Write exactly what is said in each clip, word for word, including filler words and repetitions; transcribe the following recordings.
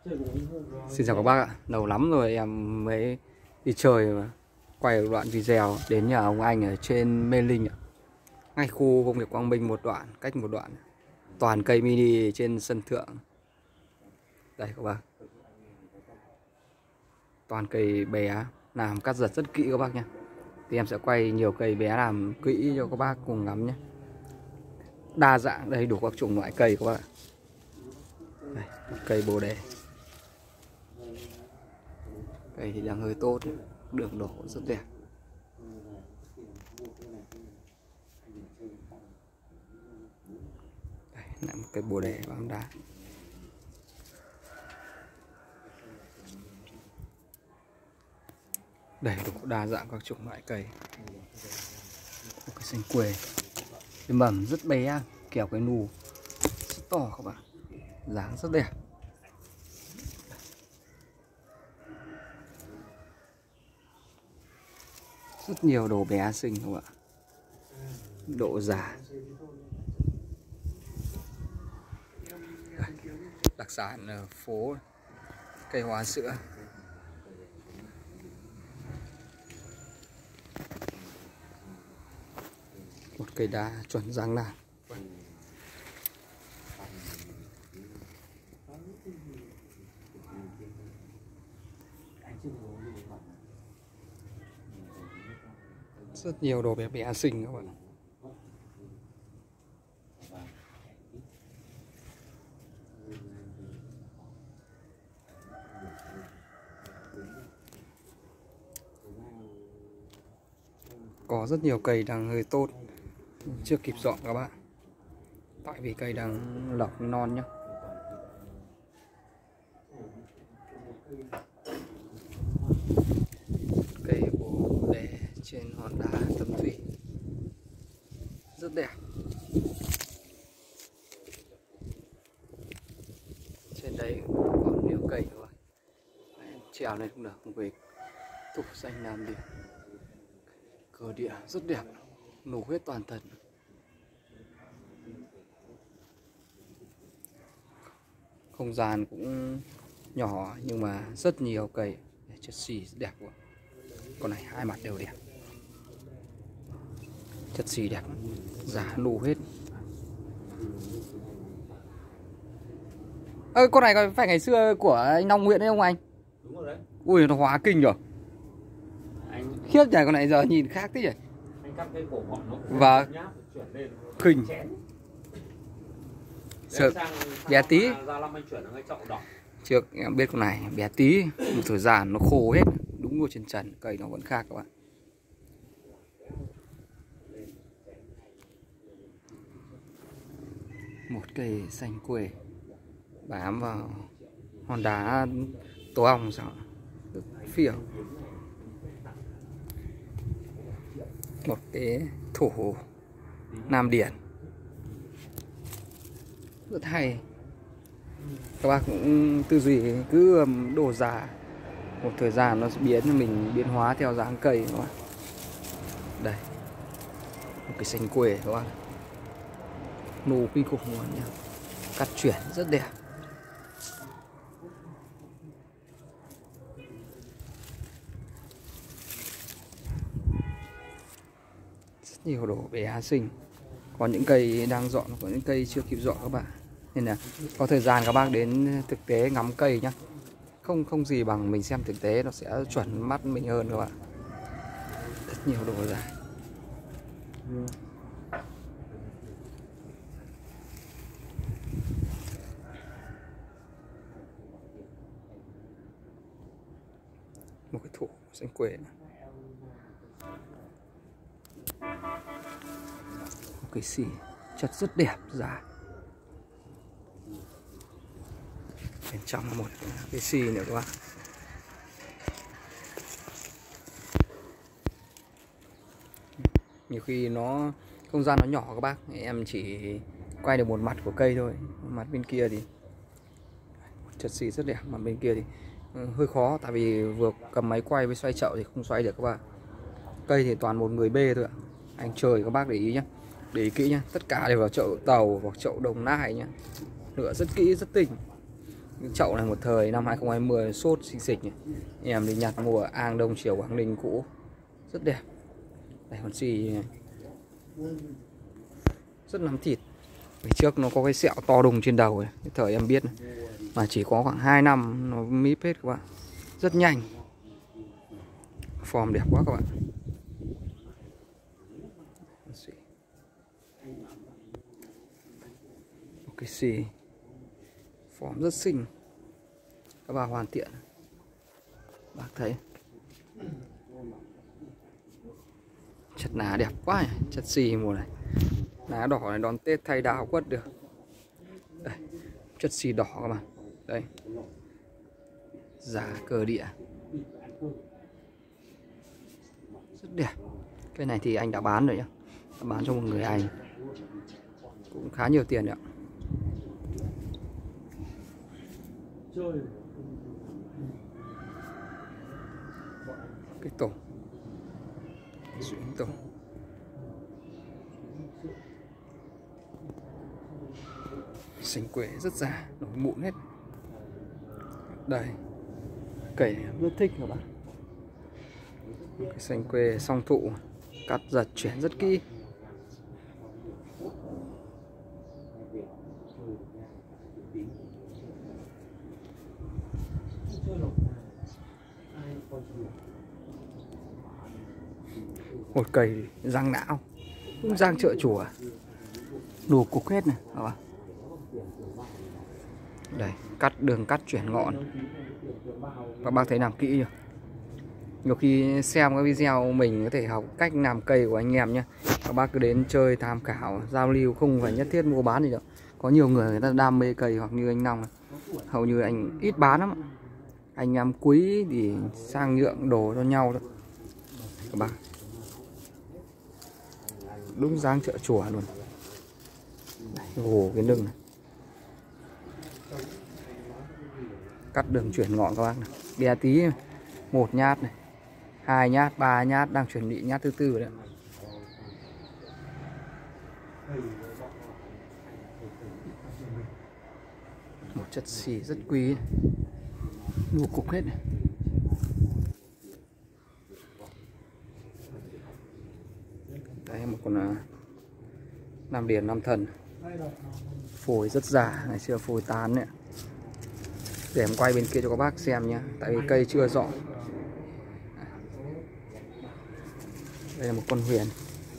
Xin chào các bác ạ. Lâu lắm rồi em mới đi chơi mà quay được đoạn video đến nhà ông anh ở trên Mê Linh ạ. Ngay khu công nghiệp Quang Minh một đoạn, cách một đoạn. Toàn cây mini trên sân thượng. Đây các bác. Toàn cây bé làm cắt giật rất kỹ các bác nhé. Thì em sẽ quay nhiều cây bé làm kỹ cho các bác cùng ngắm nhé. Đa dạng đây, đủ các chủng loại cây các bác ạ. Đây, cây bồ đề. Cây thì đang hơi tốt, đường đổ rất đẹp. Đây là một cây bồ đề bám đá. Đầy đủ đa dạng các chủng loại cây. Một cây xanh quế, cái mầm rất bé, kèo cái nù rất to các bạn, dáng rất đẹp. Rất nhiều đồ bé xinh các bạn, độ già. Đặc sản ở phố cây hoa sữa. Một cây đá chuẩn Giang Nam. Rất nhiều đồ bé bé xinh các bạn. Có rất nhiều cây đang hơi tốt, chưa kịp dọn các bạn. Tại vì cây đang lọc non nhá. Cây bồ đề trên hòn đá Tâm Thủy rất đẹp. Trên đấy còn nhiều cây nữa. Trèo lên cũng được, không về Thủ Xanh Nam Điền. Cờ địa rất đẹp, nổ hết toàn thân. Không gian cũng nhỏ nhưng mà rất nhiều cây. Chất xì rất đẹp quá. Con này hai mặt đều đẹp. Chất xì đẹp, giá nổ hết. Ơ con này có phải ngày xưa của anh Long Nguyễn đấy không anh? Đúng rồi đấy. Ui nó hóa kinh rồi. Anh khiếp nhỉ, con này giờ nhìn khác thế nhỉ. anh cắt cái cổ bọn nó Và nháp chuyển lên kinh sợ bé tí. Ra năm anh chuyển nó cái chậu đỏ. Trước em biết con này bé tí, một thời gian nó khô hết, đúng rồi, trên trần cây nó vẫn khác các bạn. Một cây xanh quế bám vào hòn đá tổ ong sao phỉu. Một cái thủ Nam Điền rất hay. Các bác cũng tư duy cứ đồ già, một thời gian nó sẽ biến cho mình biến hóa theo dáng cây các bạn. Đây một cái xanh quế các bạn, nụ kinh khủng luôn nha, cắt chuyển rất đẹp. Rất nhiều đồ bé xinh. Có những cây đang dọn, có những cây chưa kịp dọn các bạn. Nên là có thời gian các bác đến thực tế ngắm cây nhá. Không không gì bằng mình xem thực tế, nó sẽ chuẩn mắt mình hơn các bạn. Rất nhiều đồ dài. Một cái thủ xanh quế này. Một cái xì chất rất đẹp, dài. Bên trong là một cái xì nữa các bạn. Nhiều khi nó không gian nó nhỏ các bác, em chỉ quay được một mặt của cây thôi. Mặt bên kia thì chất xì rất đẹp, mà bên kia thì hơi khó, tại vì vừa cầm máy quay với xoay chậu thì không xoay được các bạn. Cây thì toàn một người bê thôi ạ. Anh trời các bác để ý nhé, để ý kỹ nhé, tất cả đều vào chậu tàu hoặc chậu Đồng Nai nhé. Lựa rất kỹ, rất tinh. Cái chậu này một thời năm hai không hai không sốt xinh xịch nhỉ. Em đi nhặt mua ở An Đông Triều Quảng Ninh cũ, rất đẹp. Đây con xì rất nắm thịt. Ngày trước nó có cái sẹo to đùng trên đầu ấy. Cái thời em biết này. Mà chỉ có khoảng hai năm nó míp hết các bạn. Rất nhanh. Form đẹp quá các bạn. Ok xì form rất xinh. Các bà hoàn thiện. Bác thấy chất ná đẹp quá nhỉ. Chất xì mùa này. Ná đỏ này đón Tết thay đào quất được. Đây, chất xì đỏ các bạn. Đây. Giá cờ địa. Rất đẹp. Cái này thì anh đã bán rồi nhá. Đã bán cho một người anh. Cũng khá nhiều tiền đấy ạ. Cái tổ Xuyến tổ Sành quế rất già, nổi mụn hết. Đây, cày rất thích các bạn. Cái sành quế song thụ, cắt giật chuyển rất kỹ. Một cây răng não, cũng răng chợ chùa, đồ cục hết này, các bạn. Đây, cắt đường cắt chuyển ngọn. Các bác thấy làm kỹ chưa? Nhiều khi xem các video mình có thể học cách làm cây của anh em nhé. Các bác cứ đến chơi tham khảo, giao lưu, không phải nhất thiết mua bán gì đâu. Có nhiều người người ta đam mê cây, hoặc như anh Long này, hầu như anh ít bán lắm. Anh em quý thì sang nhượng đồ cho nhau thôi. Các bác, đúng dáng chợ chùa luôn. Gồ cái lưng này. Cắt đường chuyển ngọn các bác này. Bé tí này. Một nhát này, hai nhát, ba nhát, đang chuẩn bị nhát thứ tư rồi đấy. Một chất xì rất quý này. Đủ cục hết này. Đấy, một con uh, Nam Điền Nam Thần. Phổi rất già, ngày xưa phổi tán đấy. Để em quay bên kia cho các bác xem nhé. Tại vì cây chưa dọn. Đây là một con huyền.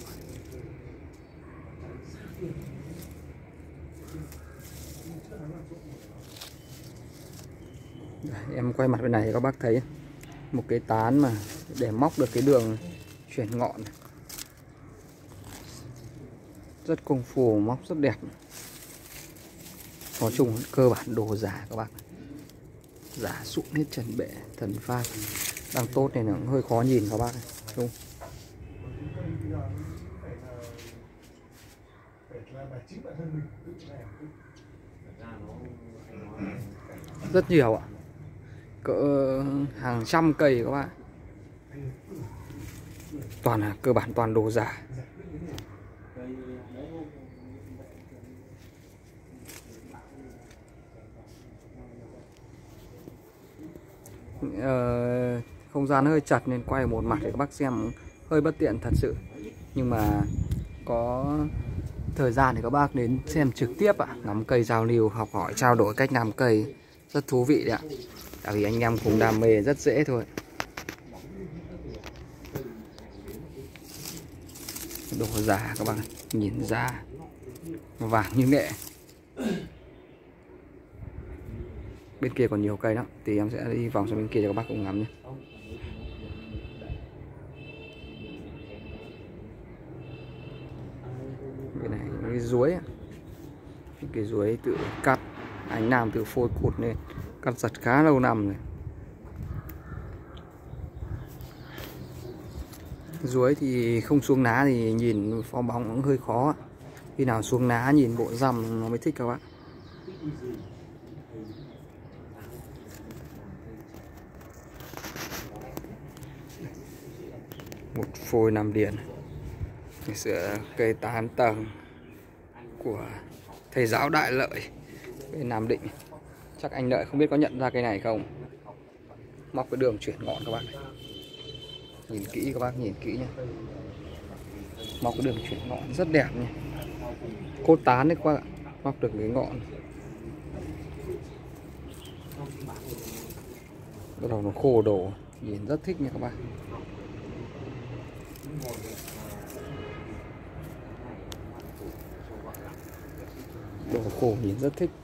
Đây, em quay mặt bên này các bác thấy một cái tán mà để móc được cái đường chuyển ngọn này. Rất công phu, móc rất đẹp. Nói chung cơ bản đồ giả các bác. Giả sụn hết trần bệ, thần pha. Đang tốt này nó cũng hơi khó nhìn các bác này. Đúng. Rất nhiều ạ. Cỡ hàng trăm cây các bạn. Toàn là cơ bản toàn đồ giả. Ờ, không gian hơi chặt nên quay một mặt để các bác xem hơi bất tiện thật sự. Nhưng mà có thời gian thì các bác đến xem trực tiếp ạ, ngắm cây giao lưu, học hỏi, trao đổi cách làm cây rất thú vị đấy ạ. Tại vì anh em cùng đam mê rất dễ thôi. Đồ giả các bạn, nhìn ra vàng như nghệ. Bên kia còn nhiều cây lắm, thì em sẽ đi vòng sang bên kia cho các bác cùng ngắm nhé. Bên này cái ruối, cái ruối tự cắt, anh làm tự phôi cụt nên cắt giật khá lâu năm rồi. Ruối thì không xuống ná thì nhìn phó bóng cũng hơi khó. Khi nào xuống ná nhìn bộ răm nó mới thích các bạn. Một phôi Nam Điền. Ngày xưa cây tán tầng của thầy giáo Đại Lợi bên Nam Định. Chắc anh Lợi không biết có nhận ra cây này không. Móc cái đường chuyển ngọn các bác này. Nhìn kỹ các bác, nhìn kỹ nhé. Móc cái đường chuyển ngọn rất đẹp nhé. Cốt tán đấy các bác ạ. Móc được cái ngọn. Bắt đầu nó khô đổ. Nhìn rất thích nha các bác. Đồ khô nhìn rất thích.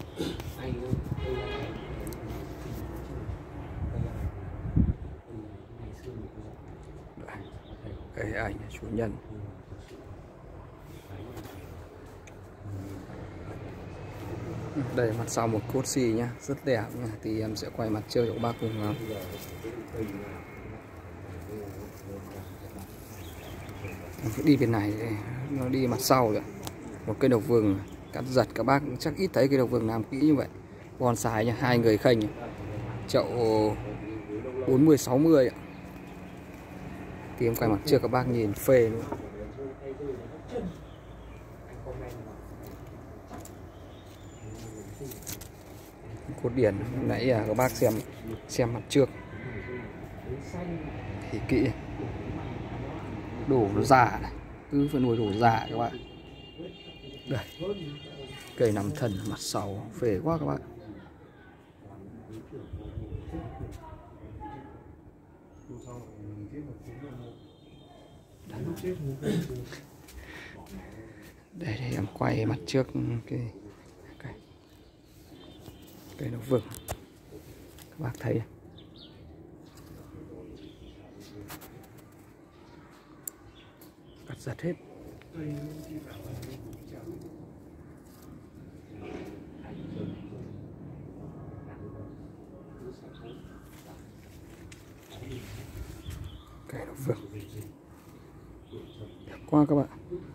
Đây ảnh chủ nhân. Đây mặt sau một cốt xì nhá, rất đẹp nha. Thì em sẽ quay mặt trước cho các bác cùng vào. Đi bên này nó đi mặt sau rồi. Một cây độc vừng cắt giật, các bác chắc ít thấy cây độc vừng làm kỹ như vậy. Bonsai nha, hai người khênh. Chậu bốn mươi sáu mươi ạ. Thì em quay mặt trước các bác nhìn phê luôn. Cốt điển nãy à, các bác xem xem mặt trước thì kỹ. Đổ nó già này, cứ phải nuôi đổ già các bạn. Đây, cây nằm thần mặt sau phê quá các bạn. Đây, đây em quay mặt trước cái cây, cây nó vừng, các bác thấy cắt giật hết. Cây nó vừng đẹp quá các bạn.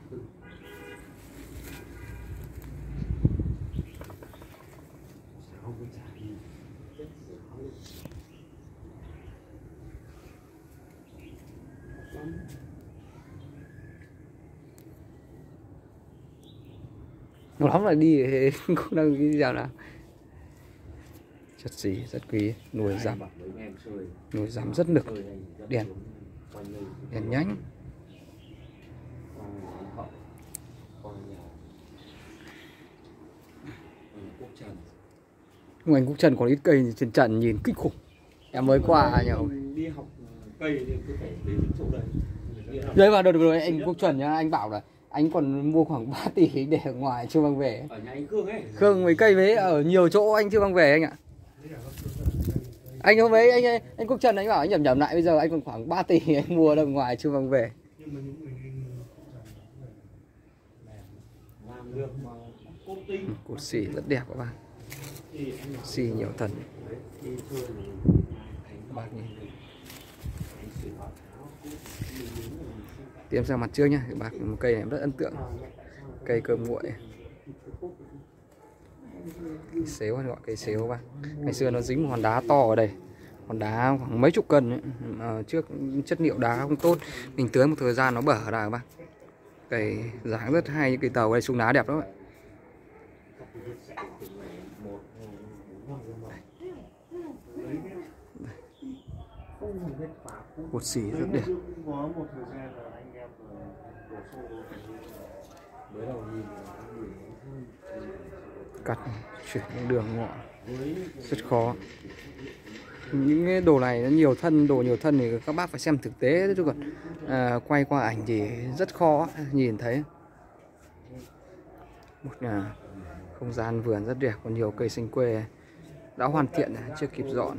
Nó lắm là đi cũng đang cái dạo nào. Chất gì rất quý, nuôi rằm, nuôi rằm rất nực, đèn, đèn nhánh. Ngoài Quốc Trần còn ít cây thì trên trần nhìn kinh khủng. Em mới qua nhiều. Đi học cây thì cứ phải đến chỗ đây. Đấy vào được rồi anh Quốc Trần nhá, anh bảo là anh còn mua khoảng ba tỷ để ở ngoài chưa mang về. Ở nhà anh Khương ấy. Khương mấy cây với ở nhiều chỗ anh chưa mang về anh ạ. Anh hôm ấy anh anh Quốc Trần anh bảo anh nhầm nhầm lại bây giờ anh còn khoảng ba tỷ anh mua ở ngoài chưa mang về. Cột xì rất đẹp các bạn. Xì nhiều thần. Bác nhìn. Tiếp sang mặt trước nhá, bác một cây này em rất ấn tượng. Cây cơm nguội. Xéo gọi cây xéo bác. Ngày xưa nó dính một hòn đá to ở đây. Hòn đá khoảng mấy chục cân ấy. À, trước chất liệu đá không tốt, mình tưới một thời gian nó bở ra các bác. Cây dáng rất hay, cây tàu đây sung lá đẹp lắm. Cột xì rất đẹp. Cắt chuyển những đường ngọn rất khó. Những cái đồ này nó nhiều thân, đồ nhiều thân thì các bác phải xem thực tế chứ còn à, quay qua ảnh thì rất khó nhìn thấy. Một là không gian vườn rất đẹp, còn nhiều cây xanh quê đã hoàn thiện chưa kịp dọn.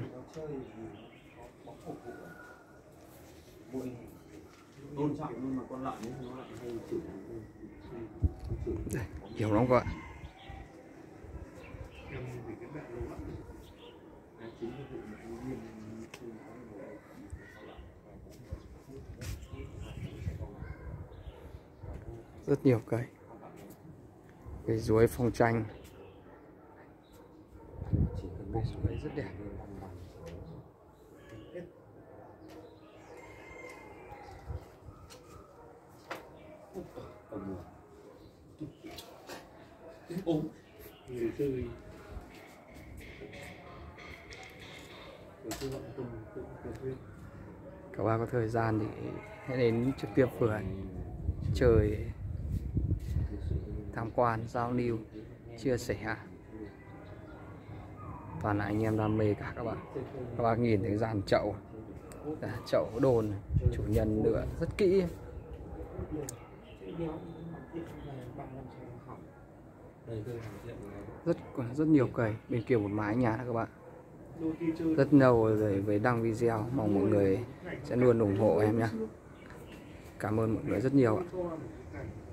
Đây, nhiều lắm các bạn. Rất nhiều cây. Cây chuối phong tranh. Cây chuối rất đẹp. Các bác có thời gian thì hãy đến trực tiếp vườn chơi, tham quan, giao lưu, chia sẻ. Toàn là anh em đam mê cả các bạn. Các bác nhìn thấy dàn chậu, chậu đồn, chủ nhân lựa rất kỹ. Rất rất nhiều cây. Bên kia một mái nhà đó các bạn. Rất lâu rồi với đăng video, mong mọi người sẽ luôn ủng hộ em nhé. Cảm ơn mọi người rất nhiều ạ.